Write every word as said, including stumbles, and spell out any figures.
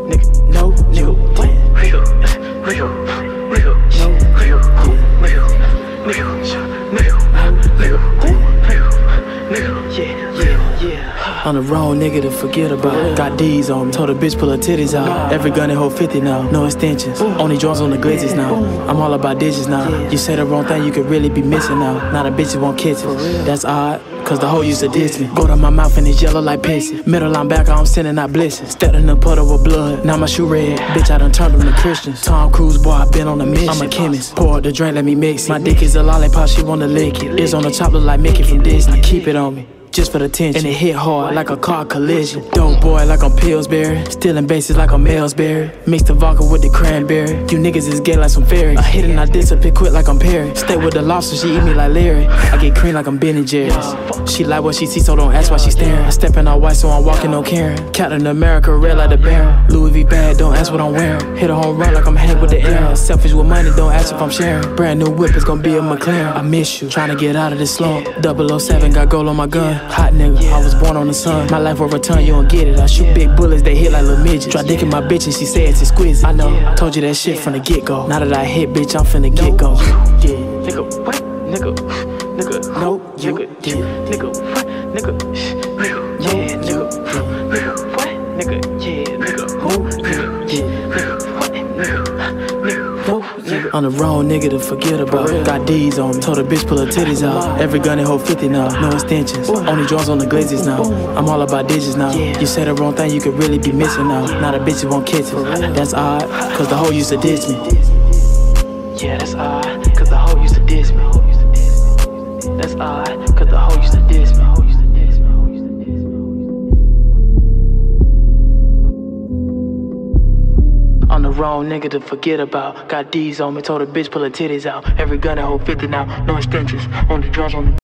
nigga, no, nigga, what? Nigga, nigga, nigga, no, nigga, nigga, nigga, nigga, nigga, nigga, yeah, yeah, yeah. On the wrong nigga to forget about. Got D's on me, told a bitch pull her titties out. Every gun and hold fifty now, no extensions. Only draws on the glizzies now. I'm all about digits now. You say the wrong thing, you could really be missing now. Now the bitches want kisses. That's odd, cause the hoe used to diss me. Go to my mouth and it's yellow like pissy. Middle linebacker, I'm sending out blessings. Stepped in the puddle with blood, now my shoe red. Bitch, I done turned them to Christians. Tom Cruise, boy, I been on a mission. I'm a chemist, pour out the drink, let me mix it. My dick is a lollipop, she wanna lick it. It's on the top, look like Mickey from Disney. Keep it on me, just for the tension. And it hit hard like a car collision. Dope boy like I'm Pillsbury. Stealing bases like I'm Ellsbury. Mix the vodka with the cranberry. You niggas is gay like some fairies. I hit and I disappear quick like I'm Perry. Stay with the lobster, she eat me like Larry. I get cream like I'm Ben and Jerry's. She like what she see, so don't ask why she staring. I step in all white, so I'm walking no Karen. Captain America, red like the Baron. Louis V bag, don't ask what I'm wearing. Hit a home run like I'm Hank with the air. Selfish with money, don't ask if I'm sharing. Brand new whip, it's gonna be a McLaren. I miss you, trying to get out of this slump. double oh seven, got gold on my gun. Hot nigga, I was born on the sun. My life will return, you don't get it. I shoot big bullets, they hit like little midgets. Try dicking my bitch and she say it's exquisite. I know, told you that shit from the get-go. Now that I hit, bitch, I'm finna get go. Yeah, nigga, what? Nigga, nigga, no, you did. Nigga, what? Nigga, nigga, yeah, nigga, nigga, what? Nigga, yeah, nigga, who? Nigga, yeah, nigga, what? Nigga, nigga, no, nigga. I'm the wrong nigga to forget about. Got D's on me, told a bitch pull her titties out. Every gun and hold fifty now, no extensions. Only draws on the glazes now. I'm all about digits now. You say the wrong thing, you could really be missing now. Now the bitches want kisses. That's odd, cause the hoe used to diss me. Yeah, that's odd, cause the hoe used to diss me. That's odd, cause the hoe used to diss me. I'm the wrong nigga to forget about. Got D's on me, told a bitch pull her titties out. Every gun and hold fifty now, no extensions. On the drums on the